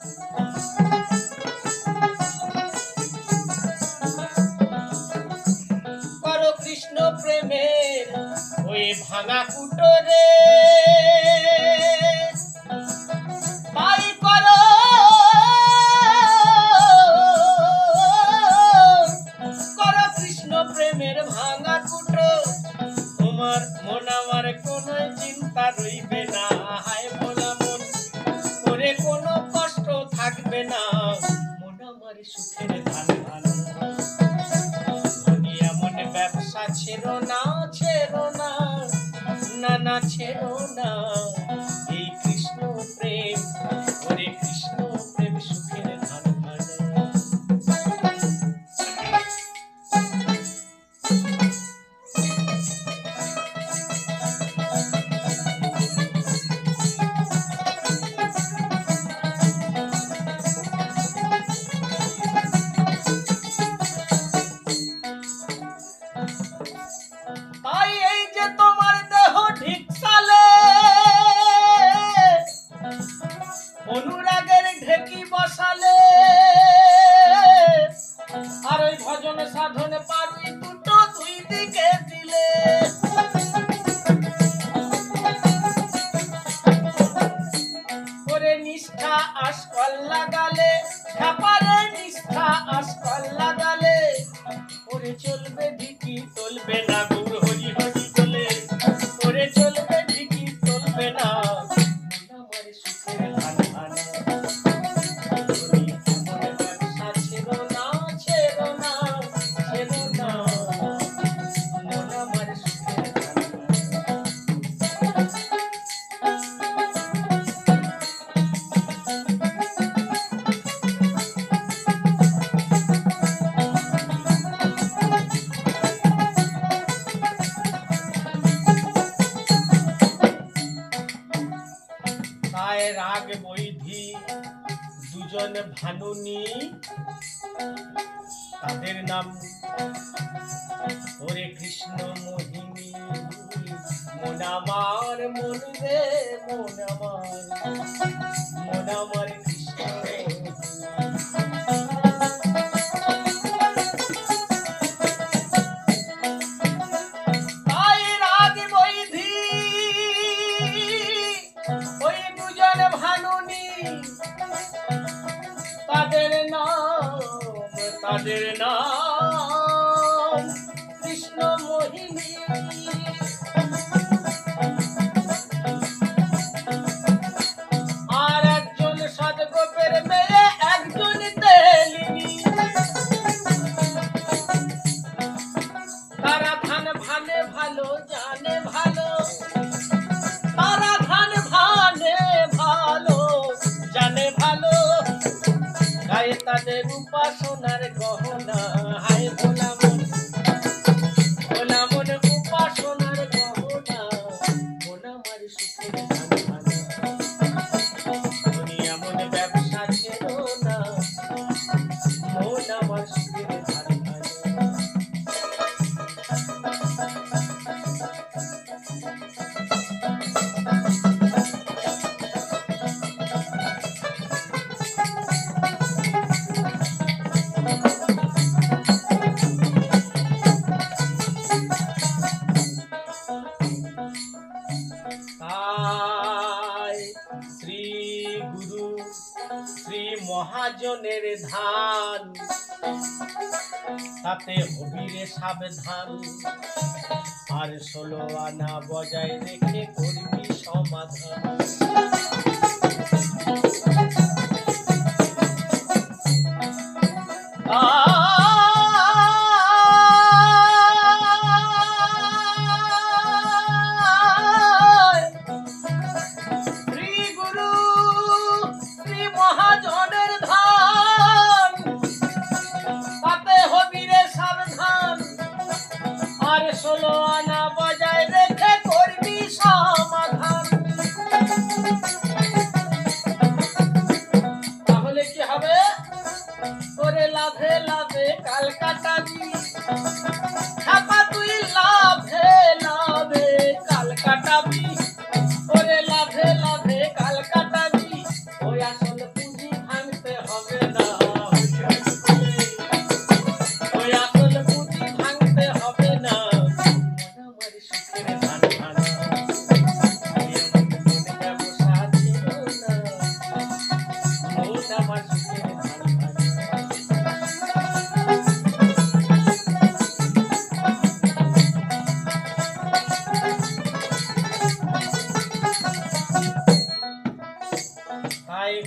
করো কৃষ্ণ প্রেমের ওই ভাঙা কুটোরে, তাই করো করো কৃষ্ণ প্রেমের ভাঙা কুটো। তোমার মন আমার কোনো চিন্তা রইবে না, হায় ভোলা মন করে কোনো কষ্ট থাকবে না, মন আমার সুখের ধান ধান। এমন ব্যবসা ছেড়ো না, ছেড়ো না, না না ছেড়ো না, এই কৃষ্ণ প্রেম ওরে কৃষ্ণ প্রেম সুখের ধান ধান। তাই এই যে তোমার দেহ ঢিকসালে অনুরাগের ঢেকি বসালে, আর ওই ভজন সাধনে পারুই দুটো দুই দিকে দিলে, ওরে নিষ্ঠা আসকল লাগালে, ঝাপারে নিষ্ঠা আসকল লাগালে, ওরে চলবে ঢিকি চলবে না, গুরু হরি হরি বলে ওরে চলবে ঢিকি চলবে না, আমার সুখের ধান ধান। ব্যবসা ছেড়ো না, ছেড়ো না, ছেড়ো না, মন আমার সুখের ধান ধান। তাই রাগ বৈধি দুজন ভানুনি, তাদের নাম ওরে কৃষ্ণ মোহিনী। মন আমার মন রে মন আমার, মন আমার কৃষ্ণ মোহিনী। তাই রাগ বৈধি ওই দুজন ভানুনি, তাদের নাম কৃষ্ণ মোহিনী। আর একজন সাধগোপের মেয়ে, একজন তেলিনী, তারা ধান ভানে ভালো জানে ভালো, তারা ধান ভানে ভালো জানে ভালো, গায়ে তাদের উপাসনার গহনা, হায় ভোলা মন উপাসনার গহনা, মন আমার সুখের ধান ধান। এমন ব্যবসা ছেড়ো না, মন আমার সুখের ধান ধান। তাই শ্রী গুরু শ্রী মহাজনের ধান, তাতে হবিরে সাবধান, আর 16 আনা বজায় রেখে করবি সমাধান। শ্রী গুরু শ্রী মহাজনের ধান, তাতে হবিরে সাবধান, আর 16 আনা বজায় রেখে করবি সমাধান।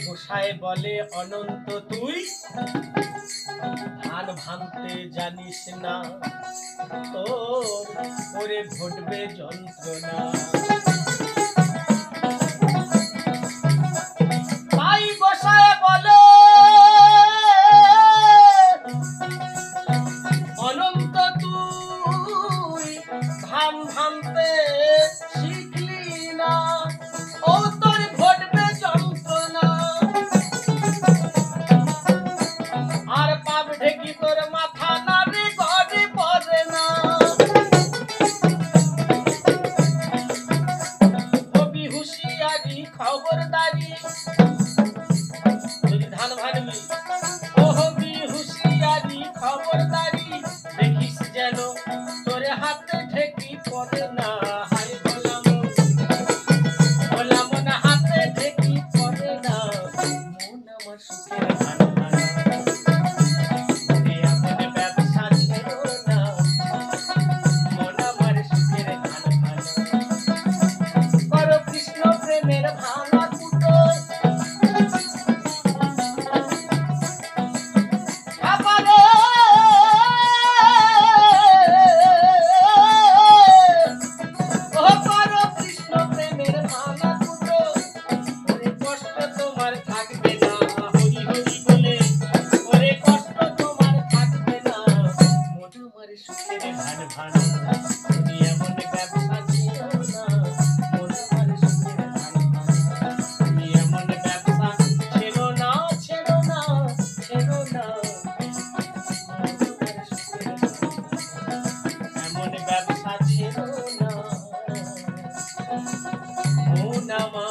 গোসাই বলে অনন্ত তুই ধান ভাঙতে জানিস না, তোর ওরে ঘটবে যন্ত্রণা। তাই গোসাই বলে অনন্ত তুই ধান ভাঙতে শিখলি না, ও তোর ঘটবে যন্ত্রণা। আর পাপ ঢেকি তোর মাথা নাড়ি ঘরে পড়ে না। কবি হুঁশিয়ারি খবরদারি, যদি ধান ভাঙবি ও হবি হুঁশিয়ারি খবরদারি, দেখিস যেন তোরে হাতে ঢেকি পড়ে না। হাই গোলাম গোলাম না হাতে ঢেকি পড়ে না, মন আমার সুখের ধান ভাঙা। এমন ব্যবসা ছিল না, মন আমার সুখের ধান ভাঙা। করো কৃষ্ণ প্রেমের ভাঙা কুটো, খাবারে ও করো কৃষ্ণ প্রেমের ভাঙা কুটো, ওরে কষ্ট তোমার থাকবে না। হরি হরি বলে ওরে কষ্ট তোমার থাকবে না, মন আমার সুখের ধান ভাঙা। তুমি এমন ব্যবসা ছিল না, মন আমার সুখের ধান ভাঙা। তুমি এমন ব্যবসা ছিল না, ছিল না, ছিল না, এমন ব্যবসা ছিল না, মন আমার